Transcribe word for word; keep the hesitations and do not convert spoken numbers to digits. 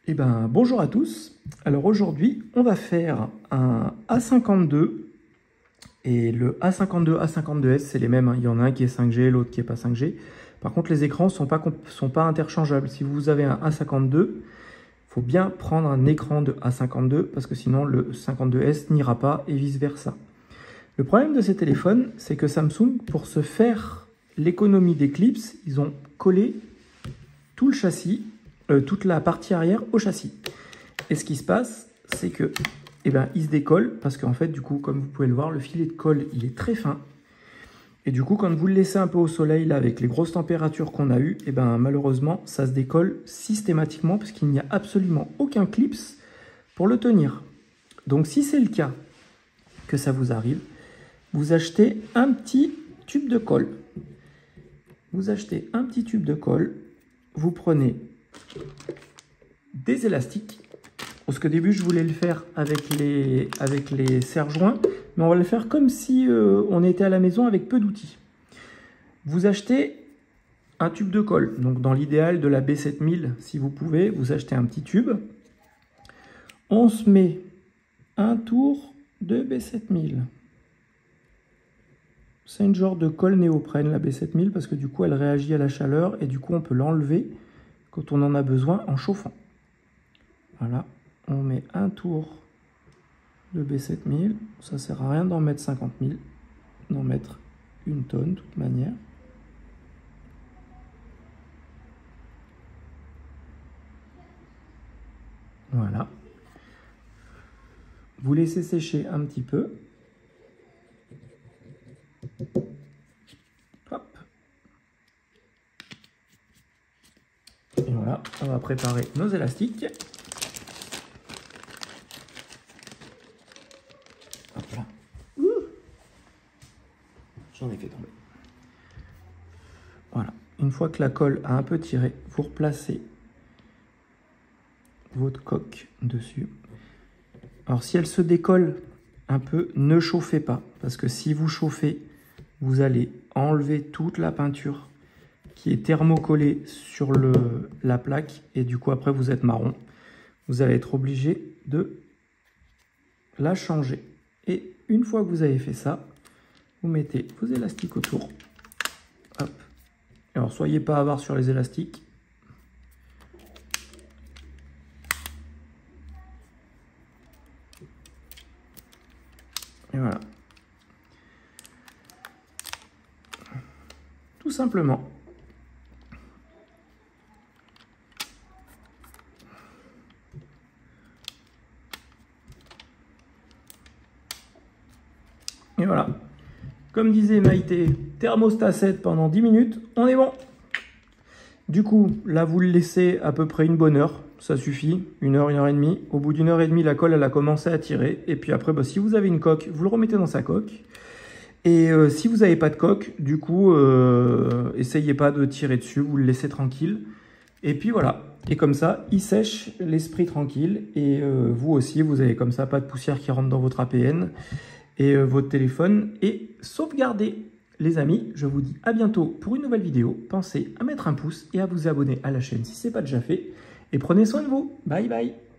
Eh ben, bonjour à tous. Alors aujourd'hui, on va faire un A cinquante-deux. Et le A cinquante-deux, A cinquante-deux S, c'est les mêmes. Hein. Il y en a un qui est cinq G, l'autre qui n'est pas cinq G. Par contre, les écrans ne sont pas, sont pas interchangeables. Si vous avez un A cinquante-deux, il faut bien prendre un écran de A cinquante-deux parce que sinon le cinquante-deux S n'ira pas et vice-versa. Le problème de ces téléphones, c'est que Samsung, pour se faire l'économie des clips, ils ont collé tout le châssis, euh, toute la partie arrière au châssis. Et ce qui se passe, c'est que, eh ben, il se décolle parce qu'en fait, du coup, comme vous pouvez le voir, le filet de colle, il est très fin. Et du coup, quand vous le laissez un peu au soleil, là, avec les grosses températures qu'on a eues, eh ben, malheureusement, ça se décolle systématiquement parce qu'il n'y a absolument aucun clips pour le tenir. Donc, si c'est le cas que ça vous arrive, vous achetez un petit tube de colle. Vous achetez un petit tube de colle, vous prenez des élastiques. Parce qu'au début, je voulais le faire avec les, avec les serre-joints, mais on va le faire comme si euh, on était à la maison avec peu d'outils. Vous achetez un tube de colle. Donc, dans l'idéal de la B sept mille, si vous pouvez, vous achetez un petit tube. On se met un tour de B sept mille. C'est une genre de colle néoprène, la B sept mille, parce que du coup, elle réagit à la chaleur et du coup, on peut l'enlever quand on en a besoin en chauffant. Voilà, on met un tour de B sept mille. Ça sert à rien d'en mettre cinquante mille, d'en mettre une tonne de toute manière. Voilà. Vous laissez sécher un petit peu. Hop. Et voilà, on va préparer nos élastiques. Hop là. J'en ai fait tomber. Voilà. Une fois que la colle a un peu tiré, vous replacez votre coque dessus. Alors si elle se décolle un peu, ne chauffez pas. Parce que si vous chauffez, vous allez enlever toute la peinture qui est thermocollée sur le, la plaque. Et du coup, après, vous êtes marron. Vous allez être obligé de la changer. Et une fois que vous avez fait ça, vous mettez vos élastiques autour. Hop. Alors, soyez pas avare sur les élastiques. Et voilà. Tout simplement. Et voilà. Comme disait Maïté, thermostat sept pendant dix minutes, on est bon. Du coup, là, vous le laissez à peu près une bonne heure. Ça suffit, une heure, une heure et demie. Au bout d'une heure et demie, la colle, elle a commencé à tirer. Et puis après, bah, si vous avez une coque, vous le remettez dans sa coque. Et euh, si vous n'avez pas de coque, du coup, euh, essayez pas de tirer dessus, vous le laissez tranquille. Et puis voilà. Et comme ça, il sèche l'esprit tranquille. Et euh, vous aussi, vous avez comme ça pas de poussière qui rentre dans votre A P N. Et euh, votre téléphone est sauvegardé. Les amis, je vous dis à bientôt pour une nouvelle vidéo. Pensez à mettre un pouce et à vous abonner à la chaîne si ce n'est pas déjà fait. Et prenez soin de vous. Bye bye.